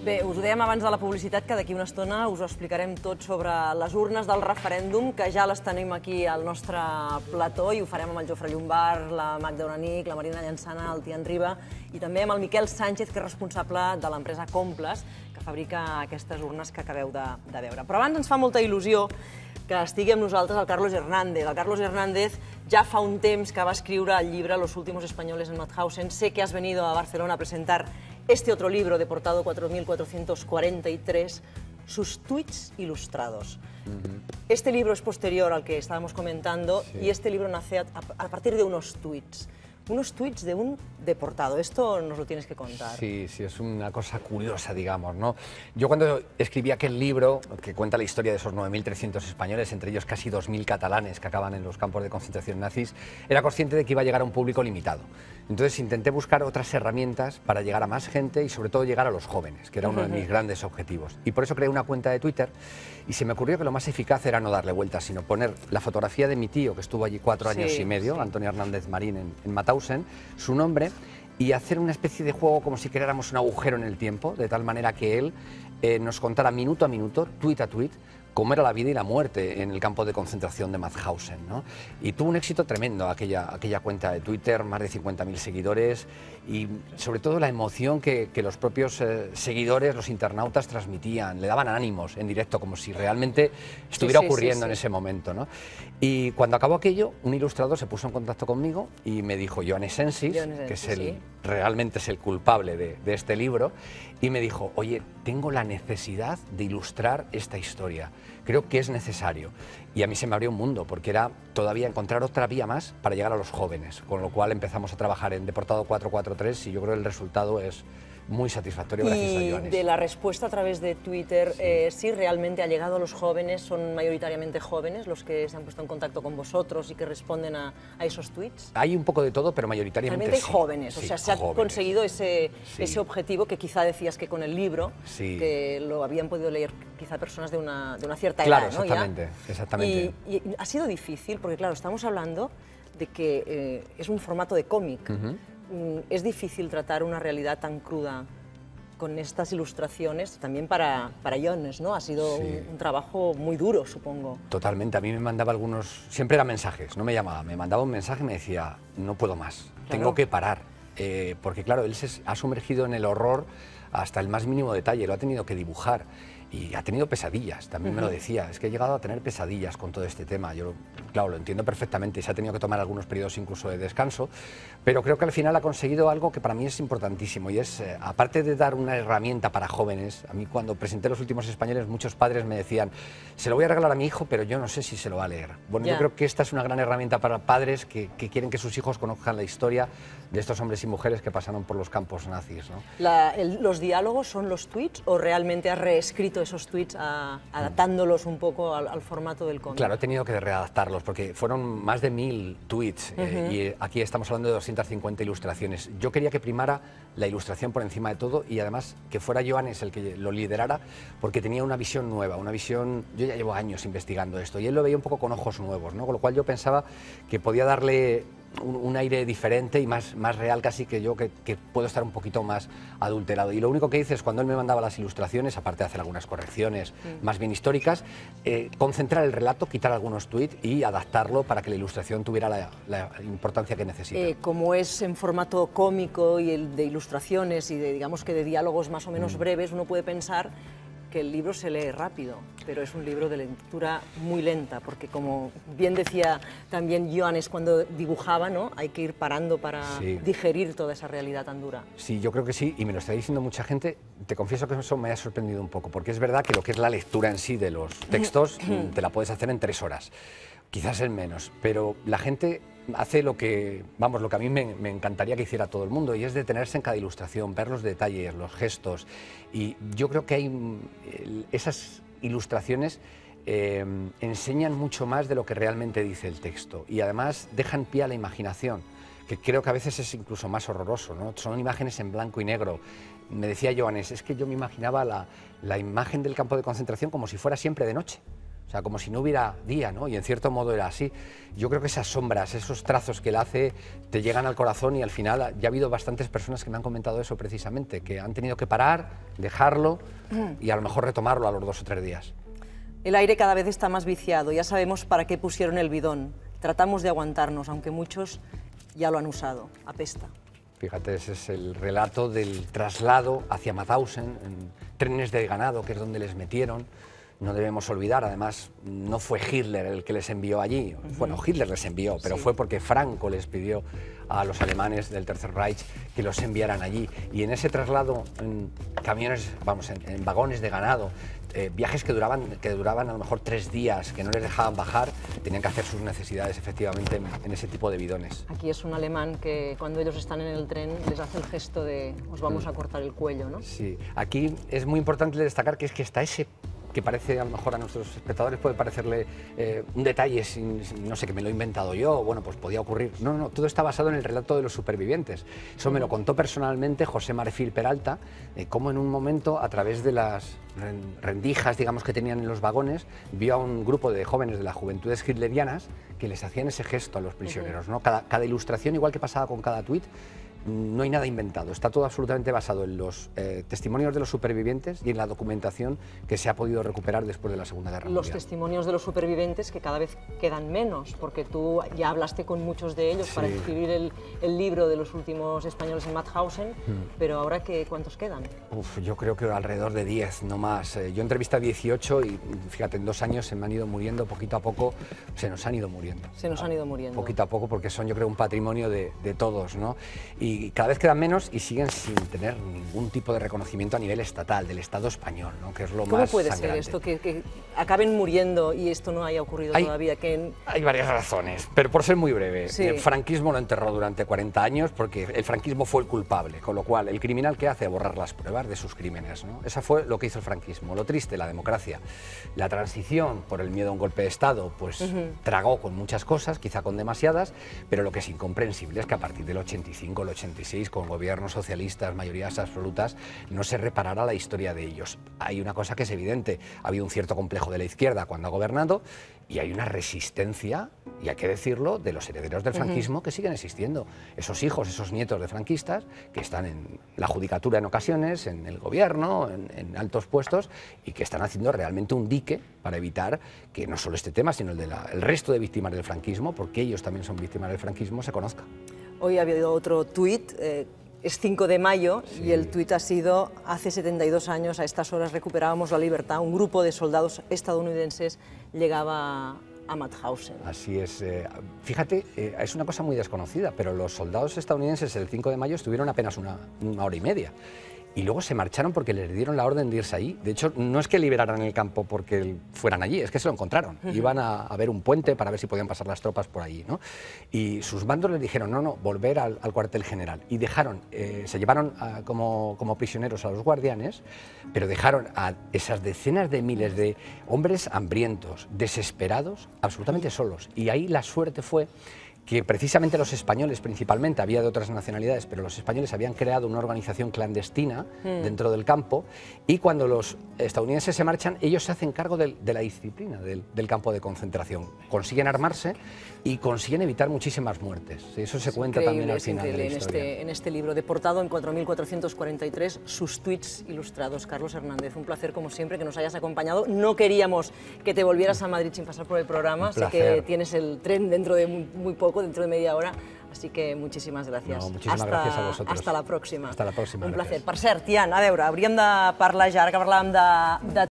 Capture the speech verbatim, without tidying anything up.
Bé, us ho dèiem abans de la publicitat que d'aquí una estona us ho explicarem tot sobre les urnes del referèndum, que ja les tenim aquí al nostre plató i ho farem amb el Jofre Llombart, la Magda Oranic, la Marina Llançana, el Tian Riba i també amb el Miquel Sánchez, que és responsable de l'empresa Comples, que fabrica aquestes urnes que acabeu de, de veure. Però abans ens fa molta il·lusió que estigui amb nosaltres el Carlos Hernández. El Carlos Hernández ja fa un temps que va escriure el llibre Los últimos españoles en Mauthausen. Sé que has venido a Barcelona a presentar este otro libro, Deportado cuatro mil cuatrocientos cuarenta y tres, sus tweets ilustrados. Uh-huh. Este libro es posterior al que estábamos comentando, sí. Y este libro nace a, a partir de unos tweets. Unos tweets de un deportado. Esto nos lo tienes que contar. Sí, sí, es una cosa curiosa, digamos, ¿no? Yo cuando escribí aquel libro, que cuenta la historia de esos nueve mil trescientos españoles, entre ellos casi dos mil catalanes que acaban en los campos de concentración nazis, era consciente de que iba a llegar a un público limitado. Entonces intenté buscar otras herramientas para llegar a más gente y sobre todo llegar a los jóvenes, que era uno de mis grandes objetivos. Y por eso creé una cuenta de Twitter y se me ocurrió que lo más eficaz era no darle vueltas, sino poner la fotografía de mi tío, que estuvo allí cuatro años sí, y medio, sí. Antonio Hernández Marín, en, en Mauthausen, su nombre, y hacer una especie de juego como si creáramos un agujero en el tiempo, de tal manera que él eh, nos contara minuto a minuto, tuit a tuit, cómo era la vida y la muerte en el campo de concentración de Mauthausen, ¿no? Y tuvo un éxito tremendo aquella, aquella cuenta de Twitter, más de cincuenta mil seguidores y sobre todo la emoción que, que los propios eh, seguidores, los internautas transmitían, le daban ánimos en directo, como si realmente estuviera sí, sí, ocurriendo sí, sí. en ese momento, ¿no? Y cuando acabó aquello, un ilustrador se puso en contacto conmigo y me dijo, Joan Essensis, que es el, sí. realmente es el culpable de, de este libro, y me dijo, oye, tengo la necesidad de ilustrar esta historia. Creo que es necesario. Y a mí se me abrió un mundo, porque era todavía encontrar otra vía más para llegar a los jóvenes, con lo cual empezamos a trabajar en Deportado cuatro cuatro tres y yo creo que el resultado es muy satisfactorio gracias y a Joanes. De la respuesta a través de Twitter, sí. Eh, sí realmente ha llegado a los jóvenes, son mayoritariamente jóvenes los que se han puesto en contacto con vosotros y que responden a, a esos tweets. Hay un poco de todo, pero mayoritariamente realmente sí. jóvenes, o sí, sea, se jóvenes. ha conseguido ese, sí. ese objetivo que quizá decías que con el libro, sí. que lo habían podido leer quizá personas de una, de una cierta claro, edad, ¿no? Exactamente, ¿Ya? exactamente. Y, y ha sido difícil, porque claro, estamos hablando de que eh, es un formato de cómic. Uh-huh. Es difícil tratar una realidad tan cruda con estas ilustraciones, también para, para Jones, ¿no? Ha sido sí. un, un trabajo muy duro, supongo. Totalmente, a mí me mandaba algunos, siempre eran mensajes, no me llamaba, me mandaba un mensaje y me decía, no puedo más, claro. tengo que parar, eh, porque claro, él se ha sumergido en el horror hasta el más mínimo detalle, lo ha tenido que dibujar. Y ha tenido pesadillas, también uh-huh. me lo decía, es que he llegado a tener pesadillas con todo este tema, yo claro, lo entiendo perfectamente y se ha tenido que tomar algunos periodos incluso de descanso, pero creo que al final ha conseguido algo que para mí es importantísimo y es, eh, aparte de dar una herramienta para jóvenes, a mí cuando presenté Los últimos españoles muchos padres me decían, se lo voy a regalar a mi hijo, pero yo no sé si se lo va a leer. Bueno, yeah. yo creo que esta es una gran herramienta para padres que, que quieren que sus hijos conozcan la historia de estos hombres y mujeres que pasaron por los campos nazis, ¿no? La, el, ¿Los diálogos son los tweets o realmente has reescrito esos tweets a, adaptándolos un poco al, al formato del cómic? Claro, he tenido que readaptarlos porque fueron más de mil tweets uh-huh. eh, y aquí estamos hablando de doscientas cincuenta ilustraciones. Yo quería que primara la ilustración por encima de todo y además que fuera Joanes el que lo liderara porque tenía una visión nueva, una visión... Yo ya llevo años investigando esto y él lo veía un poco con ojos nuevos, ¿no? Con lo cual yo pensaba que podía darle un, un aire diferente y más, más real casi que yo, que, que puedo estar un poquito más adulterado. Y lo único que hice es cuando él me mandaba las ilustraciones, aparte de hacer algunas correcciones mm. más bien históricas, eh, concentrar el relato, quitar algunos tweets y adaptarlo para que la ilustración tuviera la, la importancia que necesita. Eh, como es en formato cómico y el de ilustraciones y de, digamos que de diálogos más o menos mm. breves, uno puede pensar que el libro se lee rápido, pero es un libro de lectura muy lenta, porque como bien decía también Joanes cuando dibujaba, ¿no? Hay que ir parando para sí. digerir toda esa realidad tan dura. Sí, yo creo que sí, y me lo está diciendo mucha gente. Te confieso que eso me ha sorprendido un poco, porque es verdad que lo que es la lectura en sí de los textos te la puedes hacer en tres horas, quizás en menos, pero la gente hace lo que, vamos, lo que a mí me, me encantaría que hiciera todo el mundo, y es detenerse en cada ilustración, ver los detalles, los gestos, y yo creo que hay esas ilustraciones eh, enseñan mucho más de lo que realmente dice el texto, y además dejan pie a la imaginación, que creo que a veces es incluso más horroroso, ¿no? Son imágenes en blanco y negro. Me decía Joanes, es que yo me imaginaba la, la imagen del campo de concentración como si fuera siempre de noche. O sea, como si no hubiera día, ¿no? Y en cierto modo era así. Yo creo que esas sombras, esos trazos que él hace, te llegan al corazón y al final ya ha habido bastantes personas que me han comentado eso precisamente, que han tenido que parar, dejarlo y a lo mejor retomarlo a los dos o tres días. El aire cada vez está más viciado, ya sabemos para qué pusieron el bidón. Tratamos de aguantarnos, aunque muchos ya lo han usado. Apesta. Fíjate, ese es el relato del traslado hacia Mauthausen, en trenes de ganado, que es donde les metieron. No debemos olvidar, además, no fue Hitler el que les envió allí. Uh-huh. Bueno, Hitler les envió, pero sí. fue porque Franco les pidió a los alemanes del Tercer Reich que los enviaran allí. Y en ese traslado, en camiones, vamos, en, en vagones de ganado, eh, viajes que duraban, que duraban a lo mejor tres días, que no les dejaban bajar, tenían que hacer sus necesidades efectivamente en, en ese tipo de bidones. Aquí es un alemán que cuando ellos están en el tren les hace el gesto de os vamos mm. a cortar el cuello, ¿no? Sí, aquí es muy importante destacar que es que está ese que parece a lo mejor a nuestros espectadores puede parecerle eh, un detalle, sin, no sé, que me lo he inventado yo, bueno, pues podía ocurrir. No, no, todo está basado en el relato de los supervivientes. Eso me lo contó personalmente José Marfil Peralta, eh, cómo en un momento, a través de las rendijas, digamos, que tenían en los vagones, vio a un grupo de jóvenes de las juventudes hitlerianas que les hacían ese gesto a los prisioneros, ¿no? Cada, cada ilustración, igual que pasaba con cada tuit, no hay nada inventado, está todo absolutamente basado en los eh, testimonios de los supervivientes y en la documentación que se ha podido recuperar después de la Segunda Guerra Mundial. Los testimonios de los supervivientes que cada vez quedan menos, porque tú ya hablaste con muchos de ellos sí. para escribir el, el libro de los últimos españoles en Mauthausen, hmm. pero ahora, ¿qué, ¿cuántos quedan? Uf, yo creo que alrededor de diez, no más. Yo entrevisté a dieciocho y fíjate, en dos años se me han ido muriendo, poquito a poco se nos han ido muriendo. Se nos han ido muriendo. Poquito a poco, porque son, yo creo, un patrimonio de, de todos, ¿no? Y Y cada vez quedan menos y siguen sin tener ningún tipo de reconocimiento a nivel estatal, del Estado español, ¿no? Que es lo ¿Cómo más puede sangrante. ser esto, que, que acaben muriendo y esto no haya ocurrido hay, todavía? Que... Hay varias razones, pero por ser muy breve, sí. el franquismo lo enterró durante cuarenta años porque el franquismo fue el culpable, con lo cual el criminal que hace borrar las pruebas de sus crímenes, ¿no? Eso fue lo que hizo el franquismo. Lo triste, la democracia. La transición, por el miedo a un golpe de Estado, pues uh-huh. tragó con muchas cosas, quizá con demasiadas, pero lo que es incomprensible es que a partir del ochenta y cinco, el ochenta y seis, con gobiernos socialistas, mayorías absolutas, no se reparará la historia de ellos. Hay una cosa que es evidente, ha habido un cierto complejo de la izquierda cuando ha gobernado y hay una resistencia, y hay que decirlo, de los herederos del franquismo uh-huh. que siguen existiendo. Esos hijos, esos nietos de franquistas que están en la judicatura en ocasiones, en el gobierno, en, en altos puestos y que están haciendo realmente un dique para evitar que no solo este tema, sino el del de resto de víctimas del franquismo, porque ellos también son víctimas del franquismo, se conozca. Hoy ha habido otro tuit. Eh... Es cinco de mayo sí. y el tuit ha sido: hace setenta y dos años a estas horas recuperábamos la libertad, un grupo de soldados estadounidenses llegaba a Mauthausen. Así es. Eh, fíjate, eh, es una cosa muy desconocida, pero los soldados estadounidenses el cinco de mayo estuvieron apenas una, una hora y media. Y luego se marcharon porque les dieron la orden de irse ahí. De hecho, no es que liberaran el campo porque fueran allí, es que se lo encontraron. Uh-huh. Iban a, a ver un puente para ver si podían pasar las tropas por allí, ¿no? Y sus mandos les dijeron, no, no, volver al, al cuartel general. Y dejaron, eh, se llevaron a, como, como prisioneros a los guardianes, pero dejaron a esas decenas de miles de hombres hambrientos, desesperados, absolutamente solos. Y ahí la suerte fue que precisamente los españoles, principalmente, había de otras nacionalidades, pero los españoles habían creado una organización clandestina mm. dentro del campo, y cuando los estadounidenses se marchan, ellos se hacen cargo de, de la disciplina del, del campo de concentración. Consiguen armarse y consiguen evitar muchísimas muertes. Eso se es cuenta también al final de la historia. En este, en este libro, deportado en cuatro mil cuatrocientos cuarenta y tres, sus tweets ilustrados. Carlos Hernández, un placer como siempre que nos hayas acompañado. No queríamos que te volvieras a Madrid sin pasar por el programa, sé que tienes el tren dentro de muy, muy poco, dentro de media hora, así que muchísimas gràcies. No, muchísimas hasta, gràcies a vosaltres. Hasta la pròxima. Hasta la pròxima. Un gràcies. placer. Per cert, Tian, a veure, hauríem de parlar ja, ara que parlàvem de, de